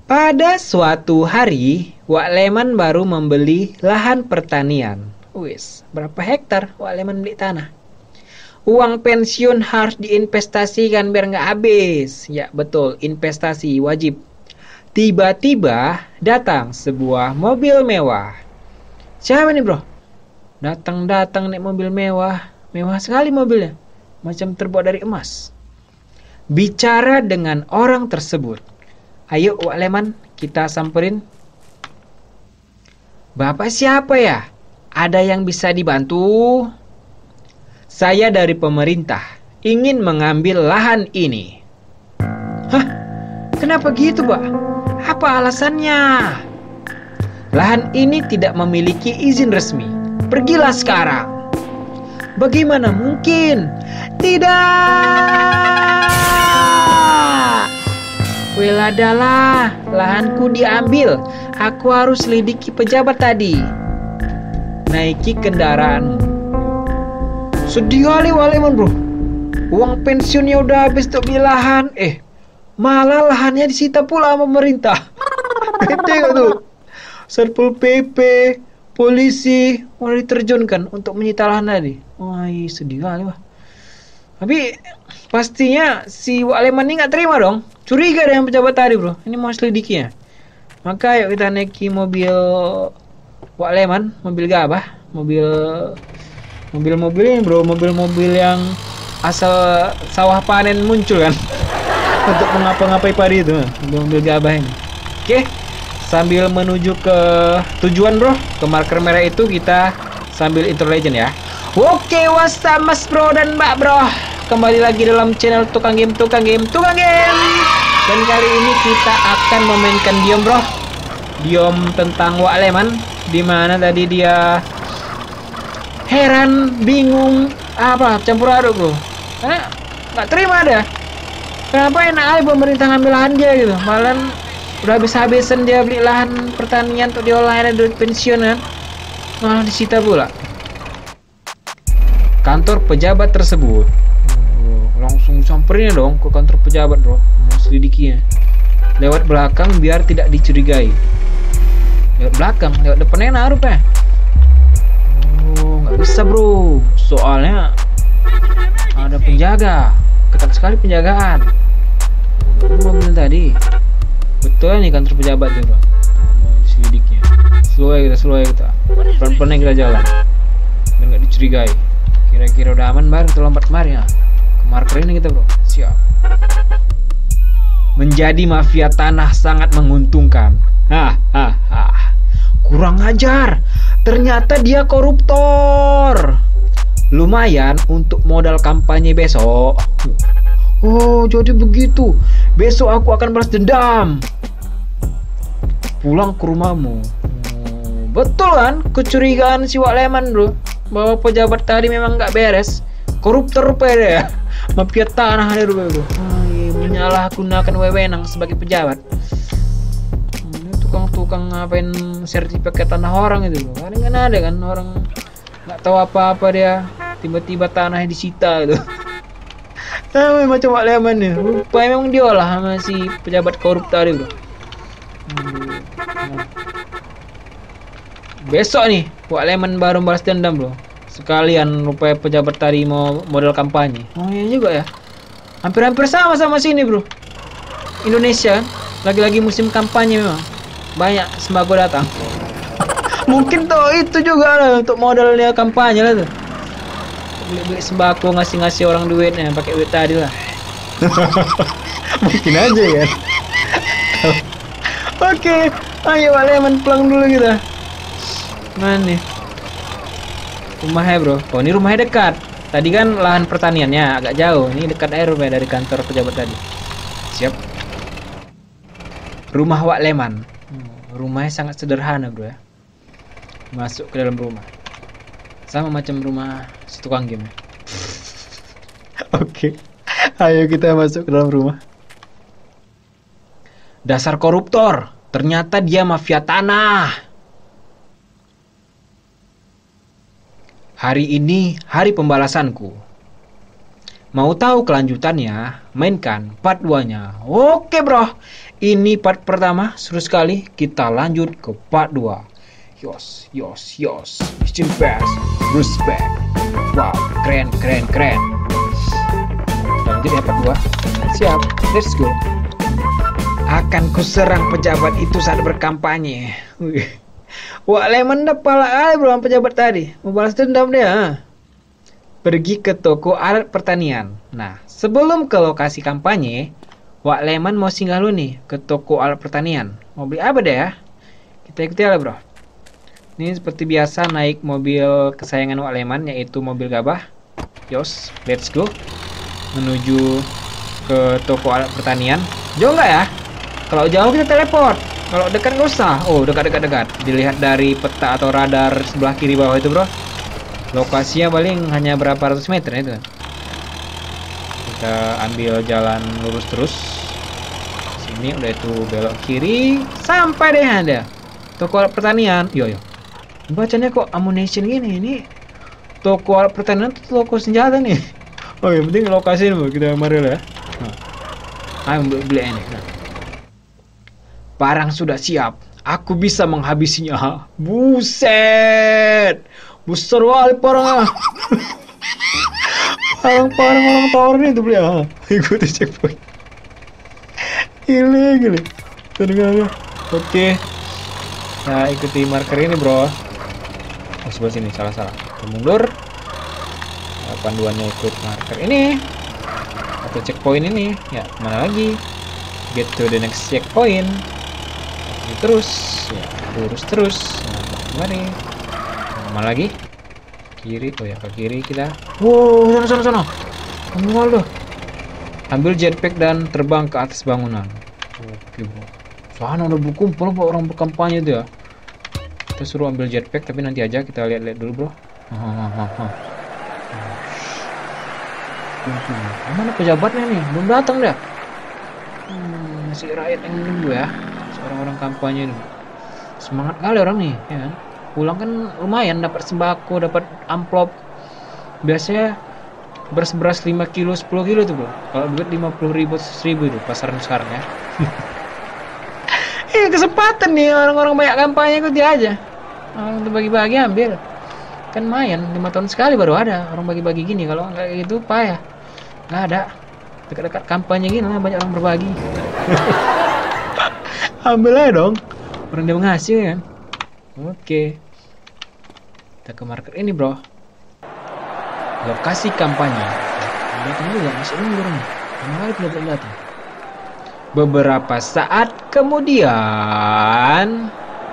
Pada suatu hari, Wak Leman baru membeli lahan pertanian. Wis, berapa hektar Wak Leman beli tanah? Uang pensiun harus diinvestasikan biar nggak habis. Ya betul, investasi wajib. Tiba-tiba datang sebuah mobil mewah. Siapa nih bro? Datang-datang naik mobil mewah. Mewah sekali mobilnya. Macam terbuat dari emas. Bicara dengan orang tersebut. Ayo Wak Leman, kita samperin. Bapak siapa ya? Ada yang bisa dibantu? Saya dari pemerintah, ingin mengambil lahan ini. Hah? Kenapa gitu, Pak? Apa alasannya? Lahan ini tidak memiliki izin resmi. Pergilah sekarang. Bagaimana mungkin? Tidak! Weladalah, lahanku diambil. Aku harus selidiki pejabat tadi. Naiki kendaraanmu. Sedih kali Wak Leman bro. Uang pensiunnya udah habis untuk beli lahan. Malah lahannya disita pula sama pemerintah. Gede gak tuh? Satpol PP, polisi mulai diterjunkan untuk menyita lahan tadi. Wah, sedih kali wah. Tapi pastinya si Wak Leman ini gak terima dong. Curiga dengan pejabat tadi bro. Ini mau selidikinya. Maka yuk kita naiki mobil Wak Leman, mobil gabah, mobil ini bro, mobil-mobil yang asal sawah panen muncul kan. Untuk mengapa-ngapai padi itu, mobil gabah ini. Oke, sambil menuju ke tujuan bro, ke marker merah itu kita sambil intro legend ya. Oke, what's up mas bro dan mbak bro. Kembali lagi dalam channel Tukang Game. Dan kali ini kita akan memainkan Diom bro. Diom tentang Wak Leman, dimana tadi dia heran, bingung, campur aduk bro. Karena nggak terima ada. Kenapa enak aja pemerintah ngambil lahan dia gitu. Malah udah habis-habisan dia beli lahan pertanian untuk diolah, ada duit pensiunan, malah disita pula. Kantor pejabat tersebut. Langsung samperin dong ke kantor pejabat bro, mau selidikinya. Lewat belakang biar tidak dicurigai. Lewat belakang, lewat depannya naruh ya. Nggak bisa bro, soalnya ada penjaga, ketat sekali penjagaan. Mobil tadi, betul nih kantor pejabat tuh bro. Mau selidiknya. Slow ya kita. Pelan-pelan kita jalan, biar nggak dicurigai. Kira-kira udah aman baru kita lompat kemari ya. Marker ini kita bro, siap. Menjadi mafia tanah sangat menguntungkan. Kurang ajar. Ternyata dia koruptor. Lumayan untuk modal kampanye besok. Oh, jadi begitu. Besok aku akan balas dendam. Pulang ke rumahmu. Betul kan? Kecurigaan si Wak Leman bro, bahwa pejabat tadi memang nggak beres. Koruptor pada ya. Mafia tanah ada bro. Menyalahgunakan wewenang sebagai pejabat. Ini tukang ngapain sertifikat tanah orang itu bro. Kan ada kan orang nggak tahu apa-apa dia tiba-tiba tanahnya disita gitu. Macam Wak Leman nih. Rupanya memang diolah sama si pejabat korup tadi bro. Besok nih Wak Leman baru balas dendam bro. Sekalian rupanya pejabat tadi mau modal kampanye. Oh iya juga ya. Hampir-hampir sama sini bro. Indonesia kan lagi-lagi musim kampanye memang. Banyak sembako datang. Mungkin tuh itu juga lah untuk modalnya kampanye lah tuh. Beli sembako, ngasih orang duitnya pakai duit tadi lah. Mungkin aja kan. Oke, ayo Wak Leman pulang dulu kita. Mana nih rumahnya bro? Oh ini rumahnya dekat. Tadi kan lahan pertaniannya agak jauh. Ini dekat air rumahnya dari kantor pejabat tadi. Siap. Rumah Wak Leman. Rumahnya sangat sederhana bro ya. Masuk ke dalam rumah. Sama macam rumah si tukang game. Oke. Ayo kita masuk ke dalam rumah. Dasar koruptor. Ternyata dia mafia tanah. Hari ini hari pembalasanku. Mau tahu kelanjutannya? Mainkan part 2-nya. Oke bro. Ini part pertama, seru sekali. Kita lanjut ke part 2. Yos. Mission pass, respect. Wow, keren. Lanjut ya part 2. Siap, let's go. Akan kuserang pejabat itu saat berkampanye. Wak Lemon dah pala belum pejabat tadi. Mau balas dendam dia. Pergi ke toko alat pertanian. Nah, sebelum ke lokasi kampanye, Wak Lemon mau singgah dulu nih ke toko alat pertanian. Mau beli apa deh ya? Kita ikuti lah bro. Ini seperti biasa naik mobil kesayangan Wak Lemon, yaitu mobil gabah. Yos, let's go. Menuju ke toko alat pertanian. Jauh nggak ya? Kalau jauh kita teleport. Kalau dekat nggak usah. Oh, dekat. Dilihat dari peta atau radar sebelah kiri bawah itu bro. Lokasinya paling hanya berapa ratus meter itu. Kita ambil jalan lurus terus. Sini udah itu belok kiri. Sampai deh ada toko alat pertanian. Yo. Bacanya kok ammunition gini. Ini toko alat pertanian itu toko senjata nih. Oh yang penting lokasi ini kita mari lah ya. Ayo beli ini. Barang sudah siap. Aku bisa menghabisinya. Buset. Besar wali parang. Orang tower ini tuh beli ya. Ikuti checkpoint. Gile. Tengah. Oke. Nah, ikuti marker ini, bro. Oh, sebelah sini salah. Mundur. Panduannya ikut marker ini. Atau checkpoint ini. Ya, mana lagi? Get to the next checkpoint. Ini terus. Ya, lurus terus. Nah, mari. Mana lagi? Kiri. Oh ya, ke kiri kita. Wow, sana. Ambil loh. Ambil jetpack dan terbang ke atas bangunan. Oke, bro. Sana udah berkumpul orang berkampanye itu ya. Kita suruh ambil jetpack tapi nanti aja kita lihat dulu, bro. Mana pejabatnya nih? Belum datang dah. Masih rakyat yang nunggu ya. Orang-orang kampanye ini. Semangat kali orang nih, ya kan? Pulang kan lumayan dapat sembako, dapat amplop. Biasanya beras 5 kilo, 10 kilo tuh bro. Kalau duit 50.000, 100.000 itu pasaran sekarang ya. Ini kesempatan nih orang-orang banyak kampanye ikut dia aja. Untuk bagi-bagi ambil. Kan lumayan, 5 tahun sekali baru ada orang bagi-bagi gini. Kalau nggak gitu payah. Nggak ada. Dekat-dekat kampanye gini lah banyak orang berbagi. Ambil aja dong. Orang dia menghasil kan. Oke. Kita ke marker ini bro. Lokasi kampanye. Datang juga masih mundur nih. Kemarin belum datang. Beberapa saat kemudian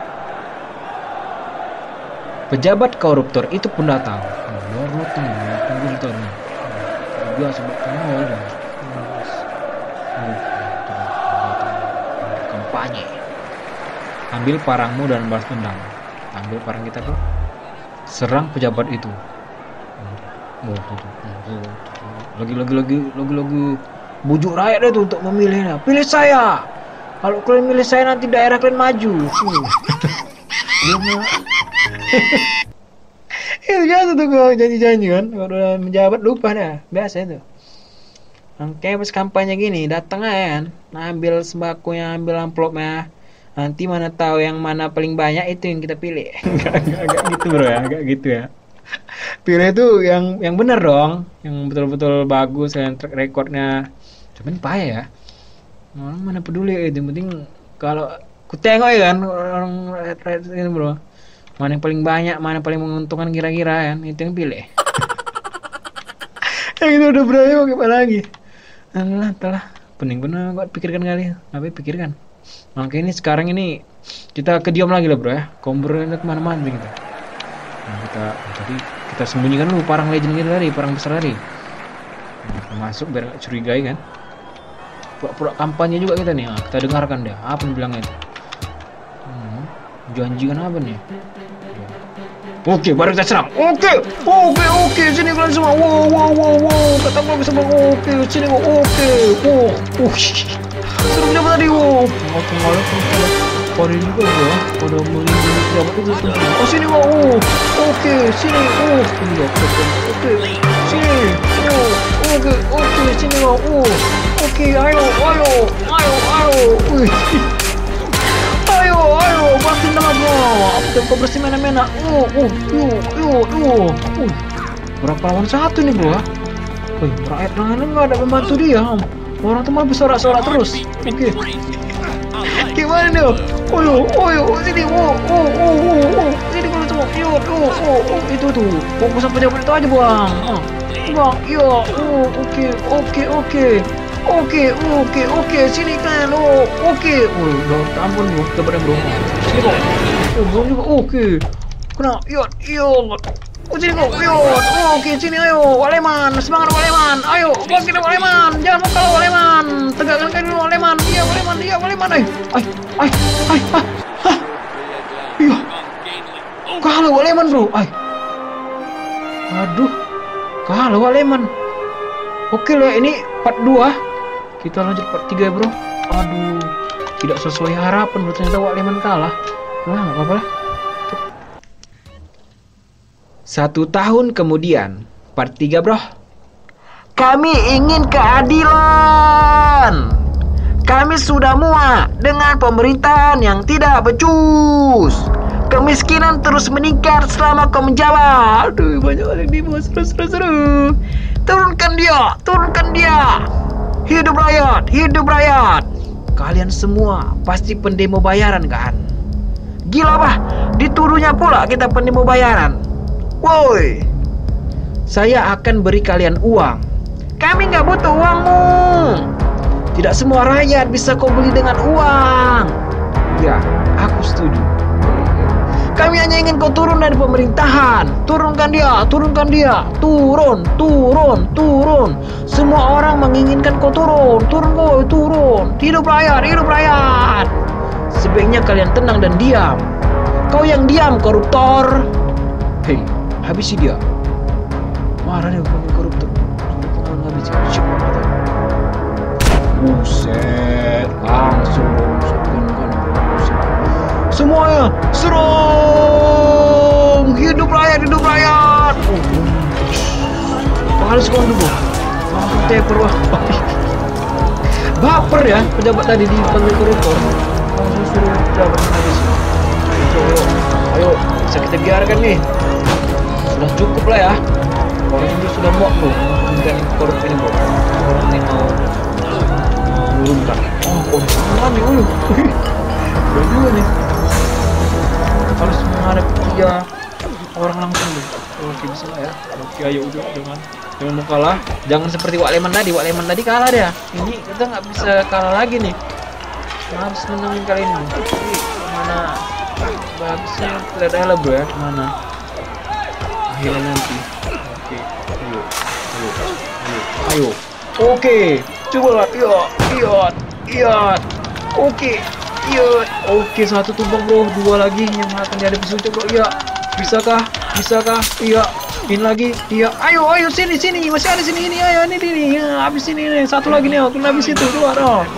pejabat koruptor itu pun datang. Biasa kampanye. Ambil parangmu dan balas dendam. Ambil parang kita bro. Serang pejabat itu. Lagi bujuk rakyat itu untuk memilihnya. Pilih saya. Kalau kalian milih saya nanti daerah kalian maju. Itu biasa tuh kalau janji-janji kan. Kalau udah menjabat lupa dah. Biasa itu. Kayak pas kampanye gini datang aja kan. Ambil sembakonya, ambil amplopnya. Nanti mana tahu yang mana paling banyak itu yang kita pilih. Enggak gitu bro ya, enggak gitu ya. Pilih itu yang benar dong, yang betul-betul bagus, yang track recordnya. Cuman payah ya. Orang mana peduli itu, yang penting kalau ku tengok ya kan orang ini bro. Mana yang paling banyak, mana paling menguntungkan kira-kira kan, itu yang pilih. Yang itu udah berani mau gimana lagi? Alah, telah. Pening bener kok pikirkan kali. Apa pikirkan? Makanya ini sekarang ini kita kediam lagi lah bro ya. Kombornya kemana-mana gitu. Nah, kita sembunyikan dulu parang legend kita tadi, parang besar tadi. Nah, kita masuk biar gak curigai kan. Pura-pura kampanye juga kita nih. Nah, kita dengarkan dia. Apa yang bilangnya itu? Janjikan apa nih? Oke, baru kita serang. Oke, sini kalian semua. Wow. Kata gua bisa bang. Oke, sini gua. Seru siapa tadi? Oke, malah pada juga ya. Pada melindungi pejabat itu semua. Oh, sini gua. Oke, sini. Oke, sini. Oke, sini bro. Oke, ayo. Wih. Ayo, bantuin teman bro. Aku bersih mana-mana. Berapa lawan satu nih bro? Wih, rakyat dengan nggak ada membantu dia. Orang tuh malah bersorak-sorak terus. Oke. Gimana nih? Ayo, sini. Sini kalau semua. Itu tuh. Fokus sampai pejabat itu aja bang. Bang, iya. Oke. Sini kan. Oke. Udah, ampun bro. Coba bro. Sini bro. Bro juga. Oke. Kena. Iya. Sini kok. Oke, sini ayo. Waleman, semangat Waleman. Ayo, bangkit Waleman. Jangan mau kalah Waleman. Tegakkan kaki dulu Waleman. Iya, Waleman. Iya. Kalah Waleman, bro. Aduh. Kalah Waleman. Oke lah, ini part 2. Kita lanjut part 3 ya, bro. Aduh. Tidak sesuai harapan, bro. Ternyata Waleman kalah. Nah, enggak apa-apa lah. 1 tahun kemudian, part 3 bro. Kami ingin keadilan. Kami sudah muak dengan pemerintahan yang tidak becus. Kemiskinan terus meningkat selama kau menjabat. Aduh, banyak orang demo, seru. Turunkan dia. Hidup rakyat. Kalian semua pasti pendemo bayaran kan? Gila bah, dituduhnya pula kita pendemo bayaran. Woi, saya akan beri kalian uang. Kami nggak butuh uangmu. Tidak semua rakyat bisa kau beli dengan uang. Ya, aku setuju. Kami hanya ingin kau turun dari pemerintahan. Turunkan dia. Turun. Semua orang menginginkan kau turun. Turun. Hidup rakyat. Sebaiknya kalian tenang dan diam. Kau yang diam, koruptor. Hei, habisi dia. Marah nih koruptor. Habisi. Buset, langsung semuanya serong. Hidup rakyat. Harus kau dulu. Langsung teper wah. Baper ya pejabat tadi dipanggil koruptor. Langsung suruh pejabat habisi. Ayo, bisa kita biarkan nih. Sudah cukup lah ya. Orang ini sudah muak bro. Mungkin korup ini bro. Orang ini mau menurunkan. Mana nih? Udah juga nih. Harus menghadapi 3 orang langsung deh. Oke, bisa lah ya. Oke, ayo udah jangan mau kalah. Jangan seperti Waleman tadi. Waleman tadi kalah dia. Ini kita nggak bisa kalah lagi nih. Harus menangin kali ini. Mana bagusnya lihat aja lah bro ya. Mana akhirnya nanti. Ayo. Oke, coba lah. Iya. Oke, 1 tumbang bro. 2 lagi yang akan dihadapi Suco bro. Iya. Bisakah? Iya. Ini lagi. Iya. Ayo sini. Masih ada sini ini. Ayo ini. Ya, habis ini nih. 1 lagi nih. Kena habis itu. Keluar.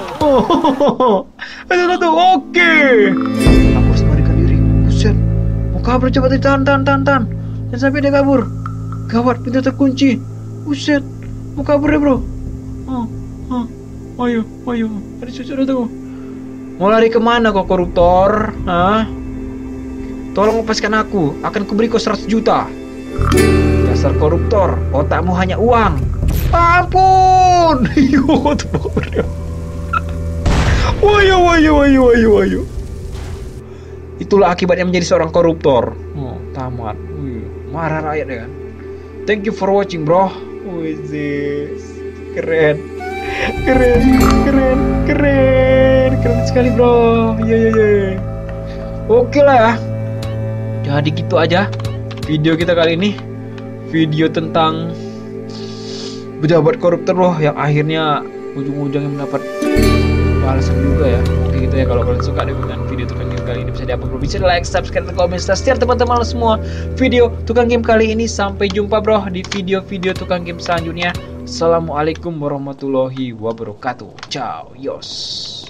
Ada 1. Oke. Aku harus melarikan diri. Buset. Mau kabur coba tahan. Jangan sampai dia kabur. Gawat, pintu terkunci. Buset. Mau kabur ya bro. Ayo. Ada cucu tuh. Mau lari kemana kok koruptor? Hah? Tolong lepaskan aku. Akan kuberi kau 100 juta. Dasar koruptor. Otakmu hanya uang. Ampun. Wayo. Itulah akibatnya menjadi seorang koruptor. Tamat. Marah rakyat ya kan. Thank you for watching bro. Keren sekali bro. Iya. Oke lah ya. Jadi gitu aja video kita kali ini. Video tentang pejabat koruptor loh yang akhirnya ujung-ujungnya mendapat balasan juga ya. Oke gitu ya. Kalau kalian suka dengan video Tukang Game kali ini bisa di-upload, bisa di like, subscribe, dan komen. Setia teman-teman semua video Tukang Game kali ini. Sampai jumpa bro di video-video Tukang Game selanjutnya. Assalamualaikum warahmatullahi wabarakatuh. Ciao, yos.